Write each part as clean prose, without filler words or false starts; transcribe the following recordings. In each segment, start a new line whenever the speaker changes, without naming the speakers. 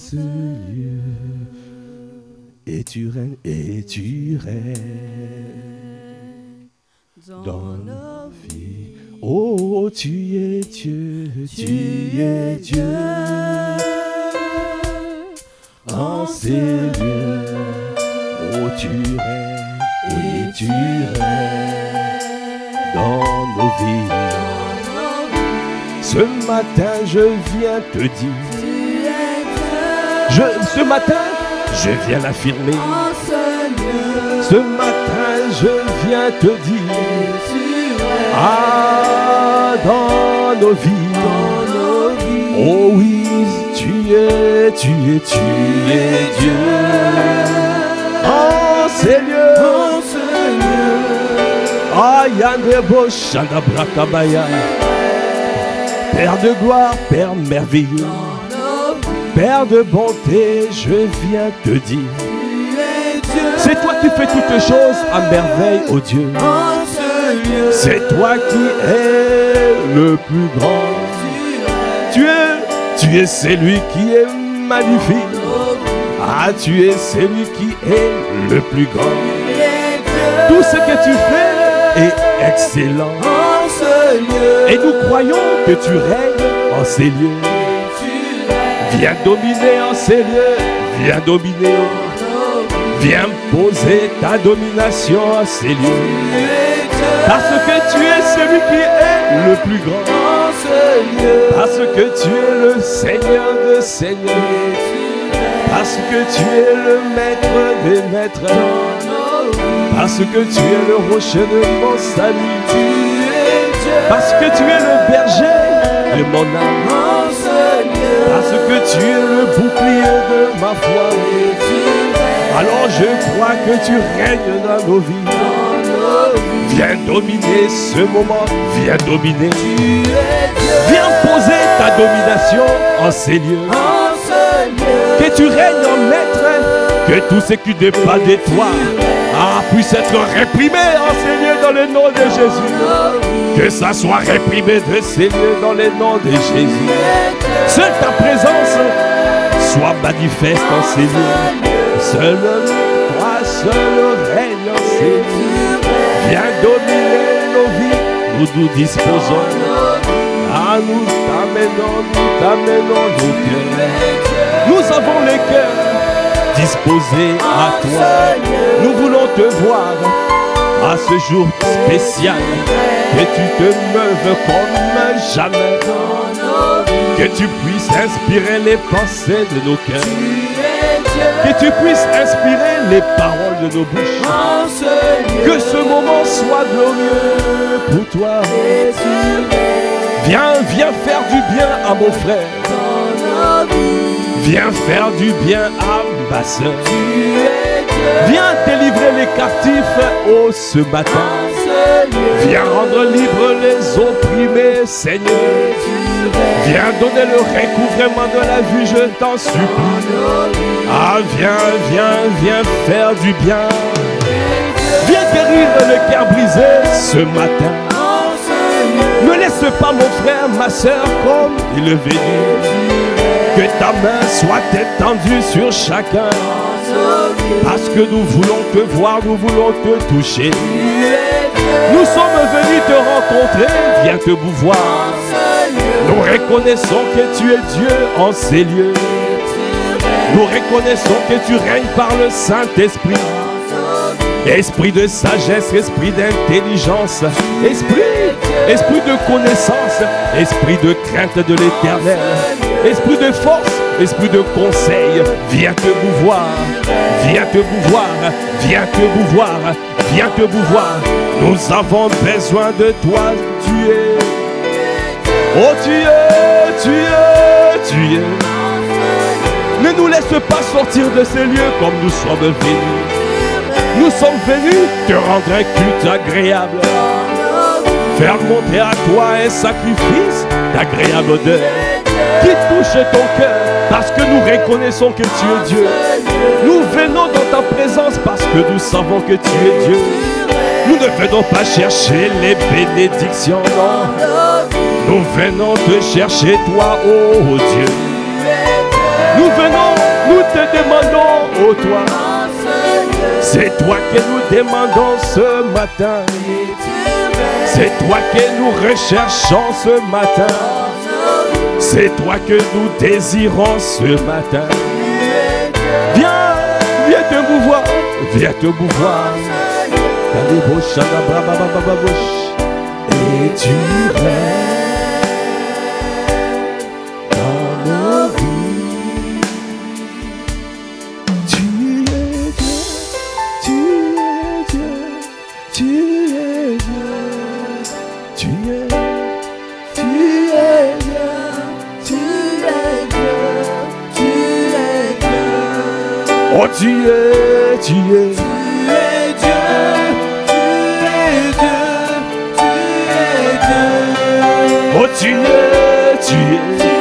ce lieu. Et tu règnes dans nos vies. Oh, tu es Dieu, tu es Dieu. En ces lieux, oh, tu règnes et tu règnes dans nos vies. Ce matin, je viens te dire, ce matin, je viens l'affirmer. Ce matin, je viens te dire, ah, dans nos vies, oh oui, tu es Dieu. En ces lieux, ah, Yandebo Shandabrakabaya. Père de gloire, Père merveilleux, Père de bonté, je viens te dire, c'est toi qui fais toutes choses à merveille, ô Dieu. C'est toi qui es le plus grand. Tu es celui qui est magnifique. Ah, tu es celui qui est le plus grand. Tout ce que tu fais est excellent. Et nous croyons que tu règnes en ces lieux. Viens dominer en ces lieux. Viens dominer. Viens poser ta domination en ces lieux. Parce que tu es celui qui est le plus grand. Parce que tu es le Seigneur des seigneurs. Parce que tu es le maître des maîtres. Parce que tu es le rocher de mon salut. Parce que tu es le berger de mon âme. Parce que tu es le bouclier de ma foi. Alors je crois que tu règnes dans nos vies. Viens dominer ce moment. Viens dominer. Viens poser ta domination en ces lieux. Que tu règnes en maître. Que tout ce qui dépend de toi puisse être réprimé en ces lieux dans le nom de Jésus. Que ça soit réprimé de ces lieux dans le nom de Jésus. Seule ta présence soit manifeste en ces lieux. Seul toi, seul règne en ces lieux. Viens dominer nos vies, nous nous disposons. Nous t'amenons nos cœurs. Nous avons les cœurs disposés à toi. Nous voulons te voir à ce jour spécial. Que tu te meuves comme jamais. Que tu puisses inspirer les pensées de nos cœurs. Que tu puisses inspirer les paroles de nos bouches. Que ce moment soit glorieux pour toi. Viens faire du bien à mon frère. Viens faire du bien à ma soeur. Viens délivrer les captifs ce matin. Viens rendre libres les opprimés, Seigneur. Viens donner le recouvrement de la vue, je t'en supplie. Viens faire du bien. Viens guérir le cœur brisé ce matin. Ne laisse pas mon frère, ma soeur, comme il est venu. Que ta main soit étendue sur chacun. Parce que nous voulons te voir, nous voulons te toucher. Nous sommes venus te rencontrer, viens te mouvoir. Nous reconnaissons que tu es Dieu en ces lieux. Nous reconnaissons que tu règnes par le Saint-Esprit. Esprit de sagesse, esprit d'intelligence, esprit de connaissance, esprit de crainte de l'Éternel, esprit de force, esprit de conseil, viens te mouvoir, viens te mouvoir, viens te mouvoir, viens te mouvoir. Nous avons besoin de toi, tu es. Oh tu es. Ne nous laisse pas sortir de ces lieux comme nous sommes venus. Nous sommes venus te rendre un culte agréable. Faire monter à toi un sacrifice d'agréable odeur qui touche ton cœur parce que nous reconnaissons que tu es Dieu. Nous venons dans ta présence parce que nous savons que tu es Dieu. Nous ne venons pas chercher les bénédictions, non. Nous venons te chercher toi, oh Dieu. Nous venons, nous te demandons, ô toi. C'est toi que nous demandons ce matin. C'est toi que nous recherchons ce matin. C'est toi que nous désirons ce matin. Viens, viens te mouvoir, viens te mouvoir. Et tu règnes dans nos vies. Tu es Dieu, tu es Dieu, tu es Dieu, tu es Dieu, tu es Dieu, tu es Dieu. Oh, tu es Dieu. Oh, tu es,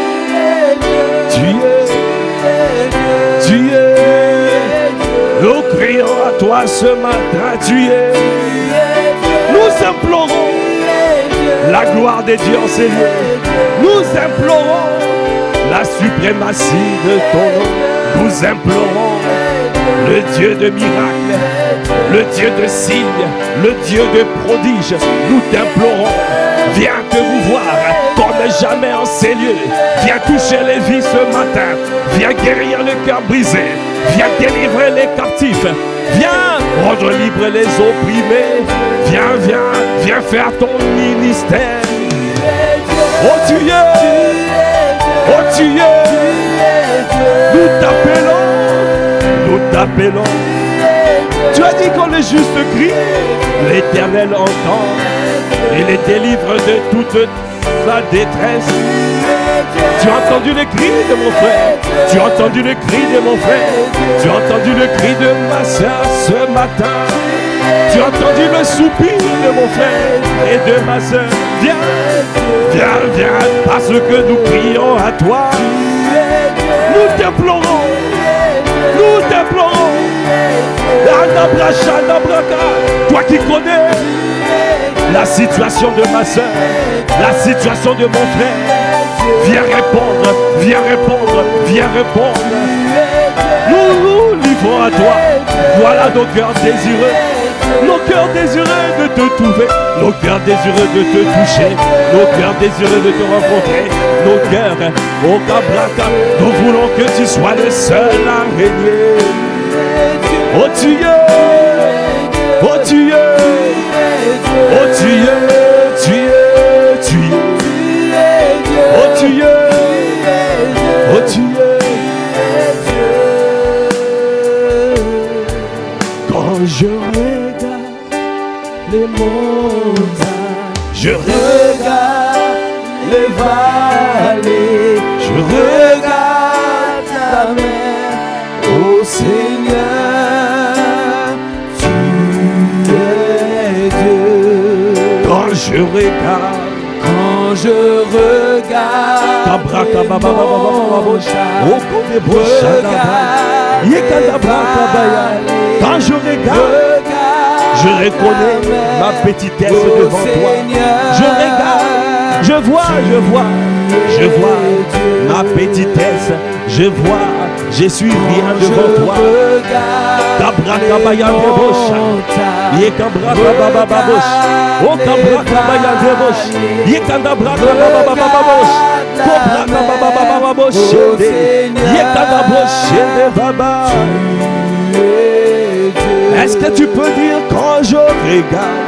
nous crions à toi ce matin, tu es. Nous implorons la gloire de Dieu en ces lieux. Nous implorons la suprématie de ton nom. Nous implorons le Dieu de miracles, le Dieu de signes, le Dieu de prodiges. Nous t'implorons. Viens te mouvoir comme jamais en ces lieux. Viens toucher les vies ce matin. Viens guérir les cœurs brisés. Viens délivrer les captifs. Viens rendre libres les opprimés. Viens, viens, viens faire ton ministère. Oh tu es, oh tu es. Nous t'appelons, nous t'appelons. Tu as dit quand les justes crient, l'Éternel entend. Il les délivre de toute sa détresse. Tu as entendu le cri de mon frère. Tu as entendu le cri de mon frère. Tu as entendu le cri de ma soeur ce matin. Tu as entendu le soupir de mon frère et de ma soeur. Viens, viens, viens, parce que nous crions à toi. Nous t'implorons. Nous t'implorons. Toi qui connais la situation de ma soeur, la situation de mon frère, viens répondre, viens répondre, viens répondre. Nous nous livrons à toi. Voilà nos cœurs désireux de te trouver, nos cœurs désireux de te toucher, nos cœurs désireux de te rencontrer, nos cœurs, au Cabraca, nous voulons que tu sois le seul à régner. Oh tu es, oh tu es, oh tu es, tu es, tu es, oh tu es, oh tu es. Quand je regarde les montagnes, je regarde les vallées, je regarde la mer, ô Seigneur. Je regarde, quand je regarde, quand je regarde, je reconnais ma petitesse devant toi. Je regarde, je vois ma petitesse, je vois, je suis rien devant toi. Oh Cabraca Bayanderosh, Yekanda Braka Babababosh, Cobraca Babababosh, Yekanda Boshende Baba. Est-ce que tu peux dire quand je regarde?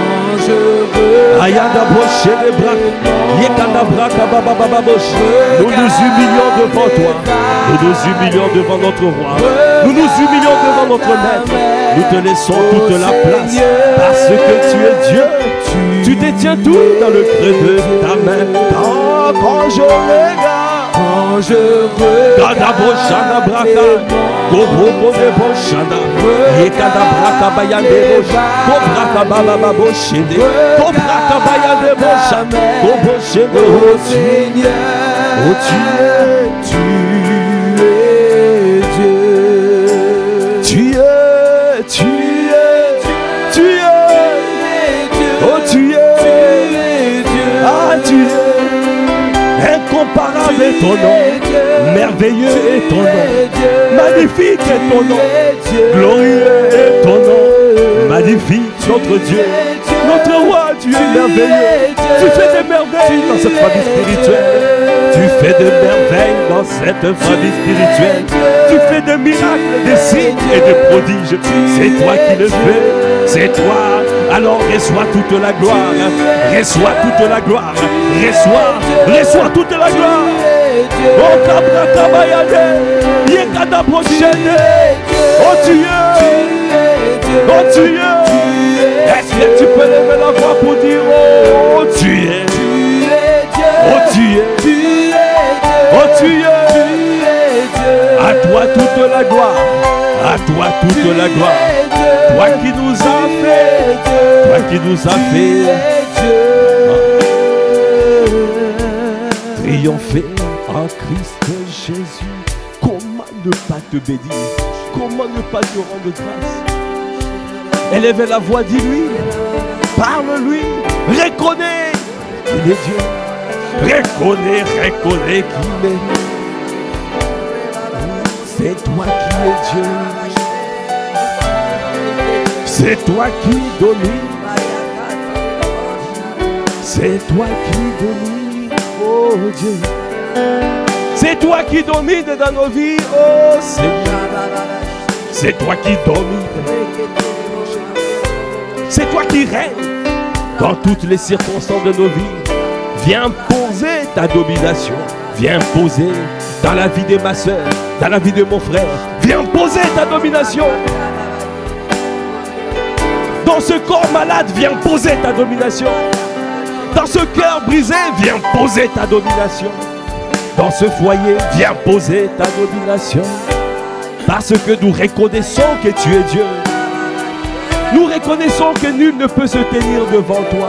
Ayanda Boshende Braka, Yekanda Braka Babababosh. Nous nous humilions devant toi, nous nous humilions devant notre roi, nous nous humilions devant notre maître. Nous te laissons toute la place parce que tu es Dieu. Tu détiens tout dans le creux de ta main. Quand je regarde, quand je regarde, incomparable Incomparable est ton nom, merveilleux est ton nom, magnifique est ton nom, glorieux est ton nom, magnifique notre Dieu, notre roi, tu es merveilleux, tu fais des merveilles dans cette famille spirituelle, tu fais des merveilles dans cette famille spirituelle, tu fais des miracles, des signes et des prodiges, c'est toi qui le fais, c'est toi. Alors reçois toute la gloire, reçois toute la gloire, reçois toute la gloire. Oh Kabra Kabayade, Yekada Brochede, oh tu es, oh tu es. Est-ce que tu peux lever la voix pour dire oh tu es, oh tu es, oh tu es. À toi toute la gloire, à toi toute la gloire. Toi qui nous as fait, toi qui nous as fait triompher en Christ Jésus. Comment ne pas te bénir? Comment ne pas te rendre grâce? Élève la voix, dis-lui, parle-lui, reconnais qu'il est Dieu. Reconnais qu'il est. C'est toi qui es Dieu. C'est toi qui domines. C'est toi qui domines, oh Dieu. C'est toi qui domines dans nos vies, oh Seigneur. C'est toi qui domines. C'est toi qui règnes dans toutes les circonstances de nos vies. Viens poser ta domination. Viens poser dans la vie de ma soeur, dans la vie de mon frère. Viens poser ta domination. Dans ce corps malade, viens poser ta domination. Dans ce cœur brisé, viens poser ta domination. Dans ce foyer, viens poser ta domination. Parce que nous reconnaissons que tu es Dieu. Nous reconnaissons que nul ne peut se tenir devant toi.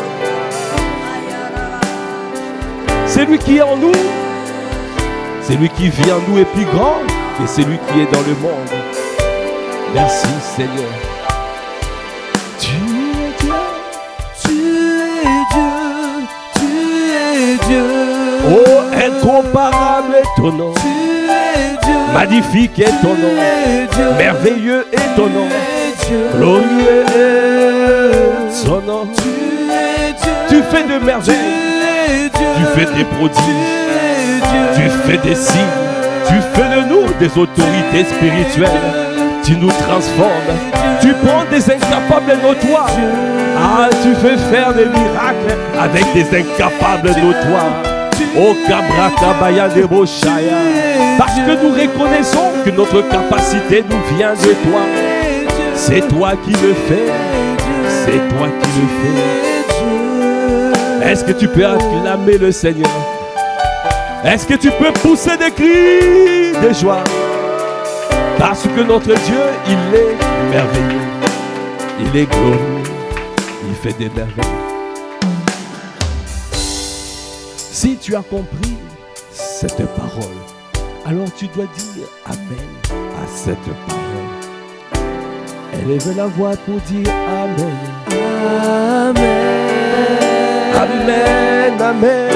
C'est lui qui est en nous. C'est lui qui vit en nous est plus grand que celui qui est dans le monde. Merci Seigneur. Tu es Dieu, tu es Dieu, tu es Dieu. Oh, incomparable est ton nom. Tu es Dieu. Magnifique est ton nom. Merveilleux est ton nom. Glorieux est ton nom. Tu es Dieu. Tu fais de merveilles. Tu fais des prodiges. Tu fais des signes. Tu fais de nous des autorités spirituelles. Tu nous transformes. Tu prends des incapables notoires. Ah, tu fais faire des miracles avec des incapables notoires. Oh Kabra Kabaya de Boshaya. Parce que nous reconnaissons que notre capacité nous vient de toi. C'est toi qui le fais. C'est toi qui le fais. Est-ce que tu peux acclamer le Seigneur? Est-ce que tu peux pousser des cris de joie? Parce que notre Dieu, il est merveilleux. Il est glorieux. Il fait des merveilles. Si tu as compris cette parole, alors tu dois dire Amen à cette parole. Élève la voix pour dire Amen. Amen. Amen. Amen.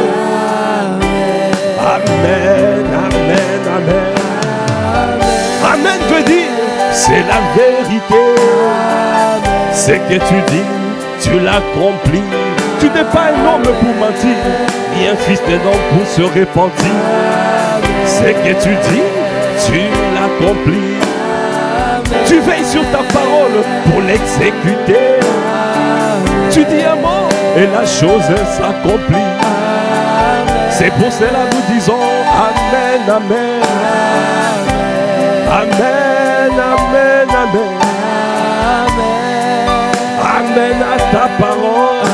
Amen. Amen. Amen. Amen veut dire c'est la vérité. Ce que tu dis, tu l'accomplis. Tu n'es pas un homme pour mentir, ni un fils d'un homme pour se repentir. Ce que tu dis, tu l'accomplis. Tu veilles sur ta parole pour l'exécuter. Tu dis un mot et la chose s'accomplit. C'est pour cela que nous disons Amen, Amen. Amen, Amen, Amen. Amen à ta parole.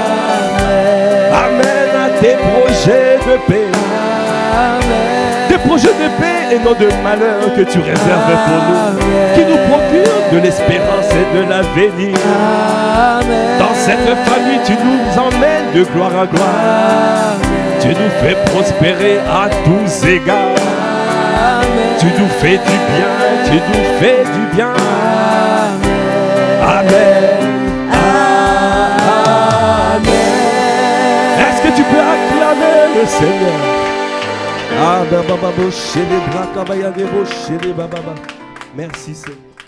Amen à tes projets de paix. Des projets de paix et non de malheur que tu réserves pour nous, qui nous procurent de l'espérance et de l'avenir. Dans cette famille, tu nous emmènes de gloire en gloire. Tu nous fais prospérer à tous égards. Tu nous fais du bien, tu nous fais du bien. Amen. Amen. Est-ce que tu peux acclamer le Seigneur? Ah, bababo, chez les bras, kabaya, debo, chez les bababa. Merci Seigneur.